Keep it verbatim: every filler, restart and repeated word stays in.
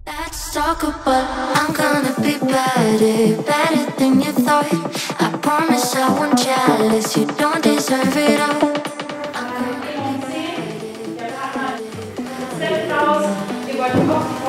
Let's talk about I'm gonna be better, better than you thought. I promise I won't jealous, you don't deserve it all. Step raus, ihr wollt auch